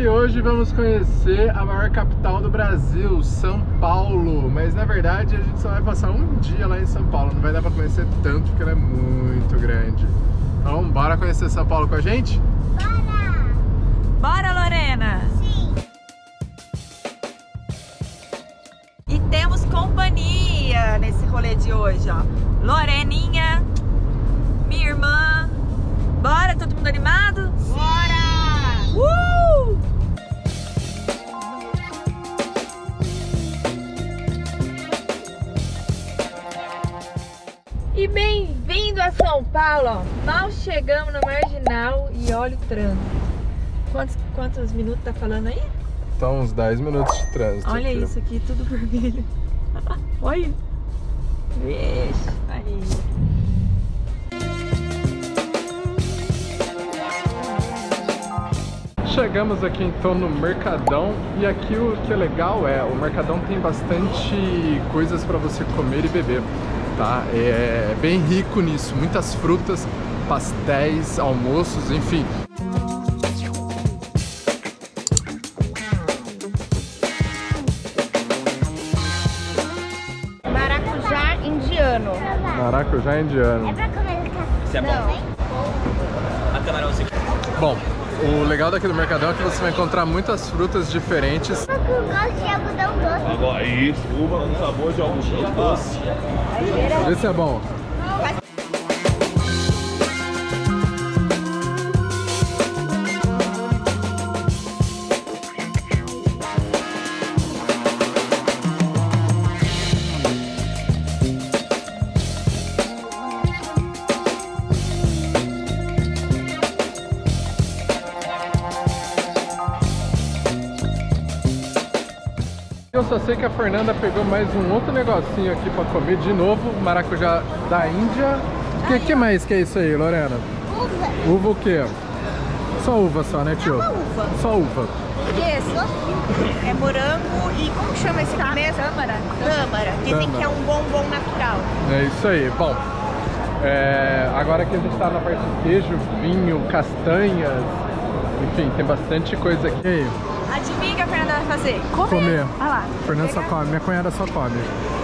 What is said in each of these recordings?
E hoje vamos conhecer a maior capital do Brasil, São Paulo. Mas na verdade a gente só vai passar um dia lá em São Paulo. Não vai dar pra conhecer tanto porque ela é muito grande. Então bora conhecer São Paulo com a gente? Bora! Bora, Lorena! Sim! E temos companhia nesse rolê de hoje, ó. Loreninha, minha irmã. Bora, todo mundo animado? Bora! E bem-vindo a São Paulo, ó. Mal chegamos na Marginal e olha o trânsito. Quantos minutos tá falando aí? Tá uns 10 minutos de trânsito. Olha aqui. isso aqui, tudo vermelho. Olha. Vixe, aí. Chegamos aqui então no Mercadão e aqui o que é legal é o Mercadão tem bastante coisas para você comer e beber, tá? É bem rico nisso, muitas frutas, pastéis, almoços, enfim. Maracujá indiano. Maracujá indiano. É pra comer café. Isso é bom. A camarãozinho. Bom, o legal daqui do Mercadão é que você vai encontrar muitas frutas diferentes. Eu gosto de algodão doce. Agora, isso, uva com sabor de algodão doce. Vê se é bom. Eu só sei que a Fernanda pegou mais um outro negocinho aqui pra comer de novo, maracujá da Índia. O que mais que é isso aí, Lorena? Uva. Uva o quê? Só uva só, né, tio? É uma uva. Só uva. Esse é morango e como chama esse aqui mesmo? Tâmara. Tâmara. Dizem Tâmara. que é um bombom natural. É isso aí. Bom, agora que a gente tá na parte de queijo, vinho, castanhas, enfim, tem bastante coisa aqui. E aí? Adivinha o que a Fernanda vai fazer? Comer. Olha lá. Fernanda só come, minha cunhada só come.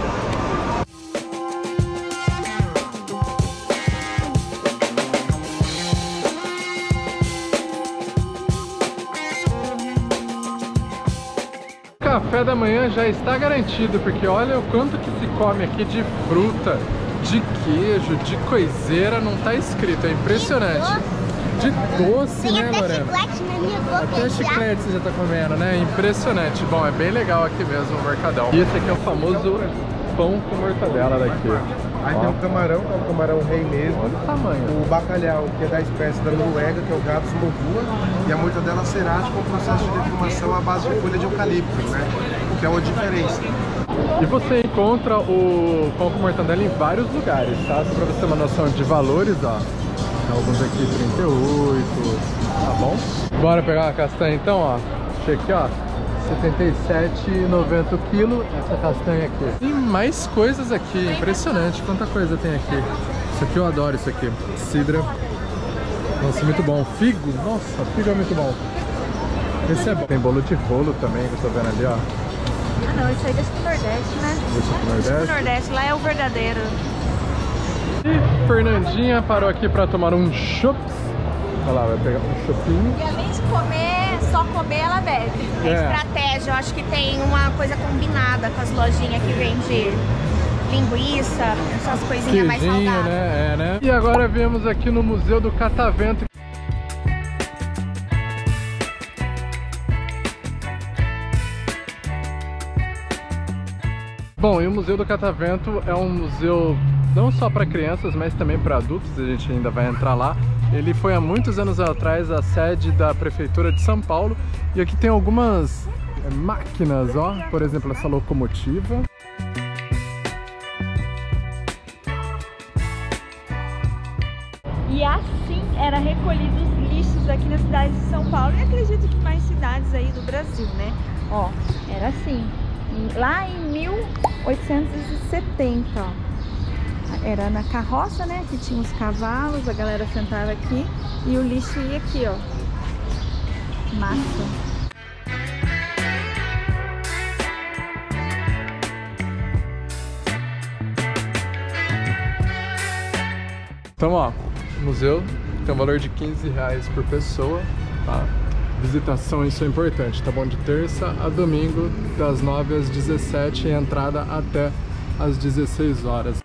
O café da manhã já está garantido, porque olha o quanto que se come aqui de fruta, de queijo, de coiseira, não tá escrito, é impressionante. De doce, Tem né, até Lorena? chiclete na minha boca. Até chiclete você já tá comendo, né? Impressionante. Bom, é bem legal aqui mesmo o Mercadão. E esse aqui é o famoso pão com mortadela daqui. Aí tem o camarão, que é o camarão rei mesmo. Olha o tamanho. O bacalhau, que é da espécie da Noruega, que é o Gatos movua. E a mortadela cerati com processo de defumação à base de folha de eucalipto, né? Que é uma diferença. E você encontra o pão com mortadela em vários lugares, tá? Só pra você ter uma noção de valores, ó. Alguns aqui 38, tá bom? Bora pegar uma castanha então, ó. Achei aqui, ó. 77,90 o quilo, essa castanha aqui. Tem mais coisas aqui, impressionante quanta coisa tem aqui. Isso aqui eu adoro, isso aqui. Cidra. Nossa, muito bom. Figo, nossa, figo é muito bom. Esse é bom. Tem bolo de rolo também, que eu tô vendo ali, ó. Ah não, isso aí deixa pro Nordeste, né? Esse aqui no Deixa pro Nordeste. Nordeste, lá é o verdadeiro. E Fernandinha parou aqui pra tomar um chops. Olha lá, vai pegar um chopinho. E além de comer, só comer, ela bebe. Estratégia, eu acho que tem uma coisa combinada com as lojinhas que vende linguiça, essas coisinhas mais Queijinho, saudáveis. né? É, né? E agora viemos aqui no Museu do Catavento. Bom, e o Museu do Catavento é um museu não só para crianças, mas também para adultos, a gente ainda vai entrar lá. Ele foi há muitos anos atrás a sede da Prefeitura de São Paulo. E aqui tem algumas máquinas, ó, por exemplo, essa locomotiva. E assim era recolhido os lixos aqui na cidade de São Paulo e acredito que mais cidades aí do Brasil, né? Ó, era assim, lá em 1870, ó. Era na carroça, né? Que tinha os cavalos, a galera sentava aqui e o lixo ia aqui, ó. Massa. Então, ó, o museu tem um valor de R$15 por pessoa, tá? Visitação, isso é importante, tá bom? De terça a domingo, das 9 às 17 e entrada até às 16 horas.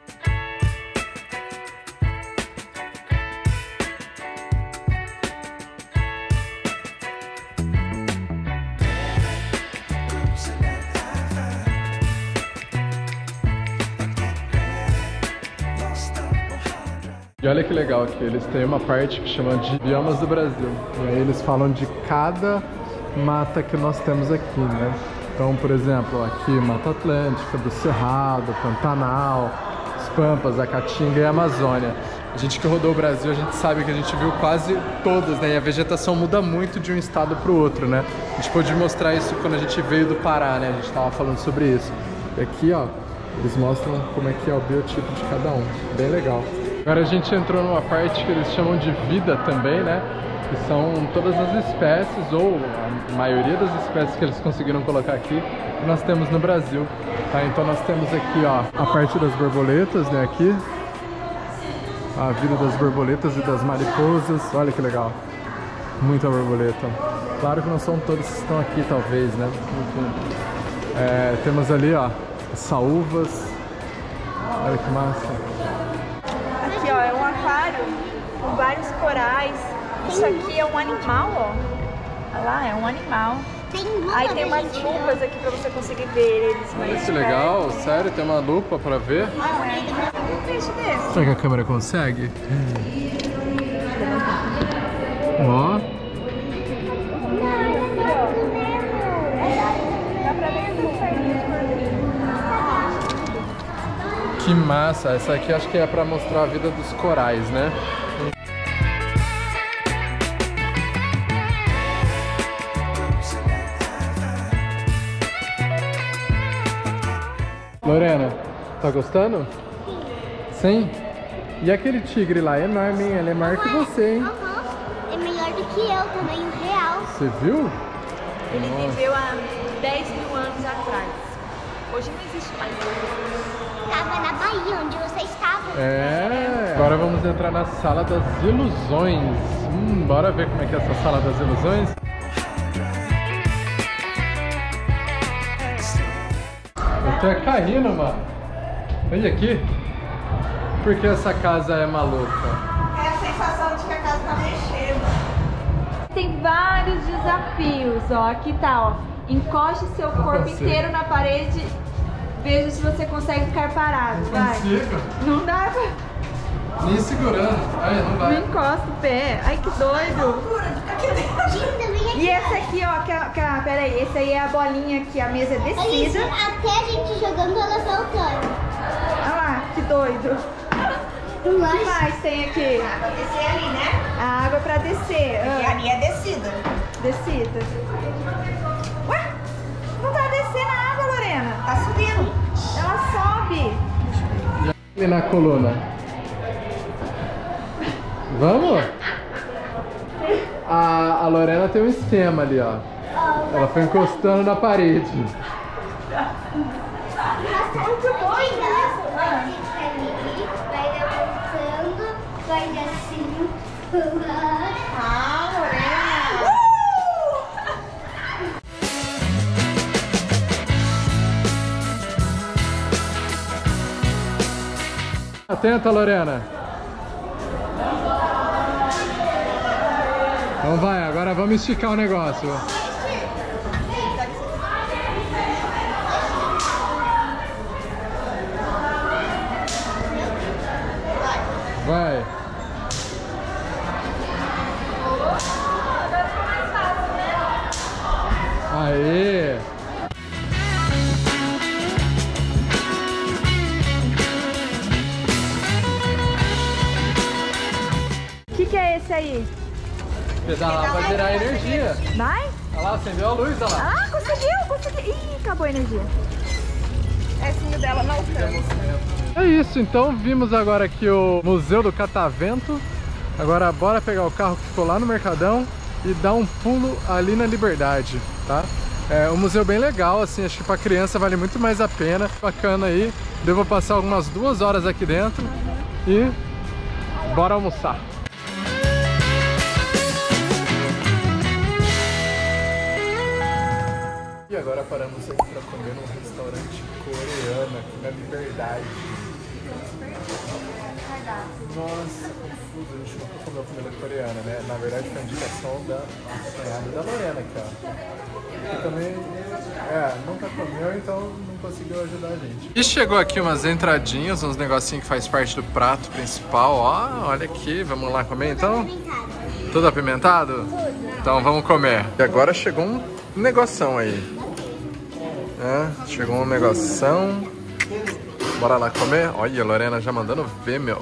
E olha que legal aqui, eles têm uma parte que chama de biomas do Brasil. E aí eles falam de cada mata que nós temos aqui, né? Então, por exemplo, aqui Mata Atlântica, do Cerrado, Pantanal, as Pampas, a Caatinga e a Amazônia. A gente que rodou o Brasil, a gente sabe que a gente viu quase todas, né? E a vegetação muda muito de um estado para o outro, né? A gente pôde mostrar isso quando a gente veio do Pará, né? A gente estava falando sobre isso. E aqui, ó, eles mostram como é que é o biotipo de cada um. Bem legal. Agora a gente entrou numa parte que eles chamam de vida também, né? Que são todas as espécies, ou a maioria das espécies que eles conseguiram colocar aqui, que nós temos no Brasil. Tá? Então nós temos aqui, ó, a parte das borboletas, né? Aqui. A vida das borboletas e das mariposas. Olha que legal. Muita borboleta. Claro que não são todas que estão aqui, talvez, né? Enfim. Temos ali, ó, as saúvas. Olha que massa. Aqui, ó, é um aquário com vários corais. Isso aqui é um animal, ó. Olha lá, é um animal. Aí tem umas lupas aqui pra você conseguir ver eles. Olha que legal, sério, tem uma lupa pra ver. Ah, é um peixe desse. Será que a câmera consegue? Ó. Que massa, essa aqui acho que é pra mostrar a vida dos corais, né? Lorena, tá gostando? Sim? E aquele tigre lá é enorme, hein? Ele é maior que você, hein? É melhor do que eu, tamanho real. Você viu? Ele viveu há 10 mil anos atrás. Hoje não existe mais. Tava na Bahia, onde você estava. É. Agora vamos entrar na Sala das Ilusões. Bora ver como é que é essa Sala das Ilusões. Eu tô caindo, mano. Olha aqui. Por que essa casa é maluca? É a sensação de que a casa tá mexendo. Tem vários desafios, ó. Aqui tá, ó. Encoste seu corpo inteiro na parede. Veja se você consegue ficar parado. Vai. Consigo. Não dá pra... Nem segurando. Ai, não Não vai. encosta o pé. Ai, que doido. E esse aqui, ó, peraí, esse aí é a bolinha aqui, a mesa é descida. Até a gente jogando, ela saltando. Olha lá, que doido. O que mais tem aqui? Pra descer ali, né? A água pra descer. E ali é descida. Descida. Ué? Não tá descendo a água, Lorena. Tá subindo. Ela sobe. E na coluna? Vamos? A Lorena tem um esquema ali, ó. Ela foi encostando na parede. Muito bom isso. Vai levantando, vai assim. Ah, Lorena. Atenta, Lorena. Então vai, agora vamos esticar o negócio. Vai. Aê! O que é esse aí? Pedalar vai gerar energia. Vai? Olha lá, acendeu a luz, olha lá. Ah, conseguiu. Ih, acabou a energia. Pezinho dela não alcança. É isso, então vimos agora aqui o Museu do Catavento. Agora bora pegar o carro que ficou lá no Mercadão e dar um pulo ali na Liberdade, tá? É um museu bem legal, assim, acho que pra criança vale muito mais a pena. Bacana aí, devo passar algumas 2 horas aqui dentro e Bora almoçar. E agora paramos aqui para comer num restaurante coreano aqui na Liberdade. Nossa, confuso, a gente nunca comeu comida coreana, né? Na verdade foi a indicação da cunhada da Lorena aqui, ó. Que também, nunca comeu, então não conseguiu ajudar a gente. E chegou aqui umas entradinhas, uns negocinhos que faz parte do prato principal, ó. Olha aqui, vamos lá comer então? Tudo apimentado? Tudo. Então vamos comer. E agora chegou um negoção aí. Chegou um negoção. Bora lá comer? Olha, a Lorena já mandando ver, meu.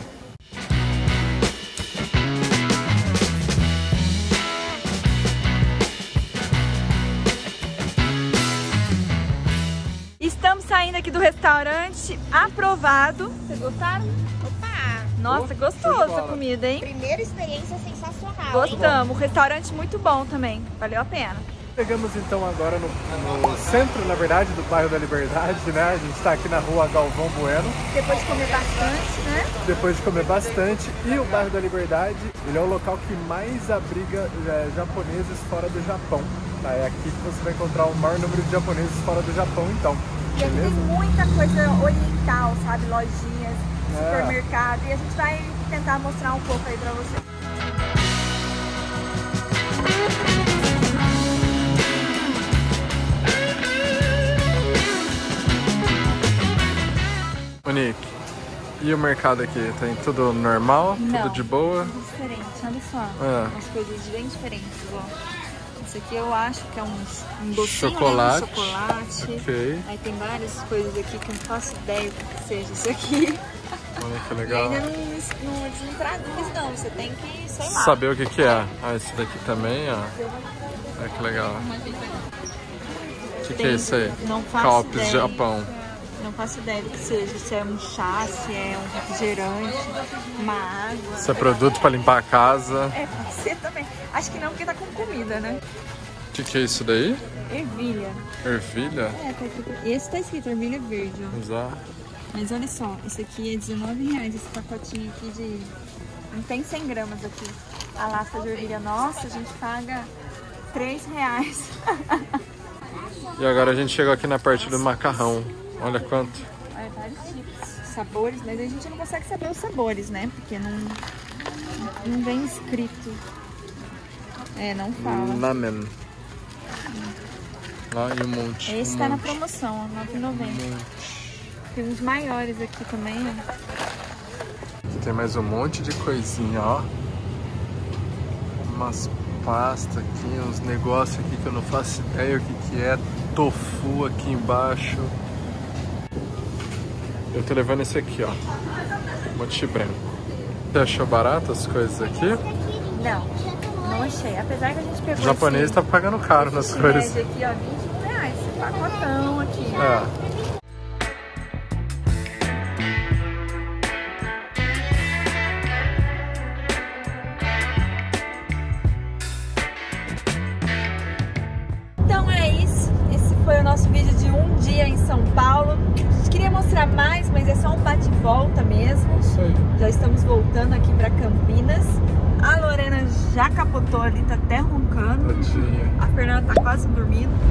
Estamos saindo aqui do restaurante, aprovado. Vocês gostaram? Opa! Nossa, gostoso a comida, hein? Primeira experiência sensacional. Gostamos. Restaurante muito bom também. Valeu a pena. Chegamos então agora no centro, na verdade, do bairro da Liberdade, né? A gente está aqui na rua Galvão Bueno. Depois de comer bastante, né? Depois de comer bastante. E o bairro da Liberdade, ele é o local que mais abriga japoneses fora do Japão. Tá? É aqui que você vai encontrar o maior número de japoneses fora do Japão, então. E aqui tem muita coisa oriental, sabe? Lojinhas, supermercado. E a gente vai tentar mostrar um pouco aí pra vocês. Monique, e o mercado aqui? Tem tudo normal? Não, tudo de boa? Tudo diferente, olha só. Umas coisas bem diferentes, ó. Isso aqui eu acho que é um docinho, chocolate. Né? Chocolate. Okay. Aí tem várias coisas aqui que eu não faço ideia do que seja isso aqui. Olha que legal. E ainda não traduz não, você tem que, sei lá. Saber o que é. Ah, esse daqui também, ó. Olha que legal. O que é isso aí? Não faço Calpis ideia. Japão. Não faço ideia do que seja, se é um chá, se é um refrigerante, uma água. Se é produto para limpar a casa. É, pode ser também. Acho que não, porque tá com comida, né? O que é isso daí? Ervilha. Ervilha? É, tá escrito. Esse tá escrito ervilha verde, ó. Exato. Mas olha só, esse aqui é R$19, esse pacotinho aqui de... Não tem 100 gramas aqui. A lata de ervilha nossa, a gente paga R$3. E agora a gente chegou aqui na parte do macarrão. Olha quanto. Olha, vários tipos, sabores, mas a gente não consegue saber os sabores, né? Porque não vem escrito. É, não fala. Lamen. Lá e um monte. Esse tá na promoção, ó, R$9,90. Tem uns maiores aqui também, ó. Aqui tem mais um monte de coisinha, ó. Umas pastas aqui, uns negócios aqui que eu não faço ideia o que é. Tofu aqui embaixo. Eu tô levando esse aqui, ó. Mochi branco. Você achou barato as coisas aqui? Não achei. Apesar que a gente pegou O japonês tá pagando caro nas coisas. Esse aqui, ó, R$21. Esse pacotão aqui. É. Então é isso. Esse foi o nosso vídeo de um dia em São Paulo. A gente queria mostrar mais, mas é só um bate e volta mesmo. Isso aí. Já estamos voltando aqui para Campinas. A Lorena já capotou ali, tá até roncando. Tadinha. A Fernanda tá quase dormindo.